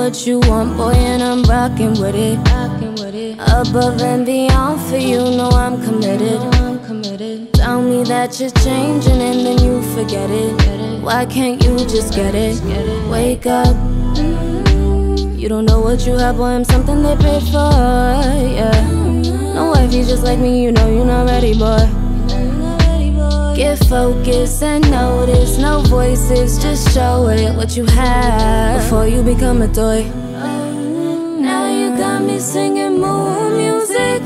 what you want, boy, and I'm rocking with it. Above and beyond for you, know I'm committed. Tell me that you're changing and then you forget it. Why can't you just get it? Wake up. You don't know what you have, boy, I'm something they pay for, yeah. No wifey just like me, you know you're not ready, boy. Get focused and notice, no voices, just show it what you have before you become a toy. Now you got me singing mood music,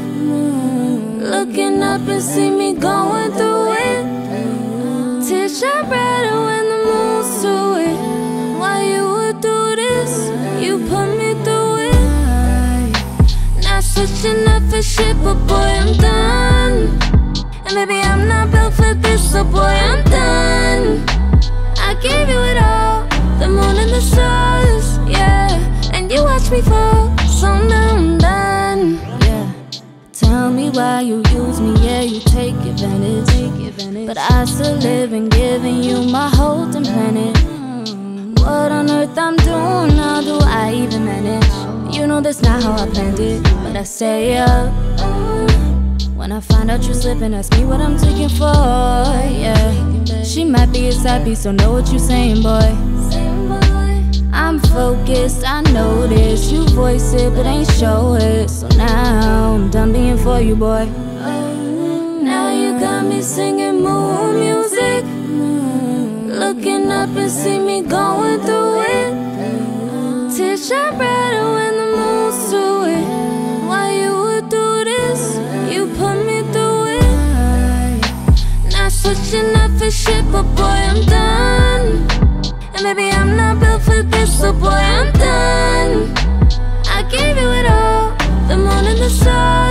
looking up and see me going through it. Tears shine brighter when the moon's to it. Why you would do this? You put me through it. Not switching up for shit, but boy, I'm done. And maybe I'm not built for this, so boy, I'm done. I gave you it all, the moon and the stars, yeah. And you watch me fall, so now I'm done, yeah. Tell me why you use me, yeah, you take advantage. But I still live in giving you my whole planet. What on earth I'm doing now, do I even manage? You know that's not how I planned it, but I stay up. When I find out you're slipping, ask me what I'm taking for, yeah. She might be a side piece, don't know what you're saying, boy. I'm focused, I notice you voice it, but ain't show it. So now I'm done being for you, boy. Now you got me singing mood music, looking up and see me going through it. Tears shine brighter when the moon's to it. Why you would do this? You put me through it. Not switching up for shit, but boy, I'm done. And maybe I'm not built for this, so boy, I'm done. I gave you it all, the moon and the stars.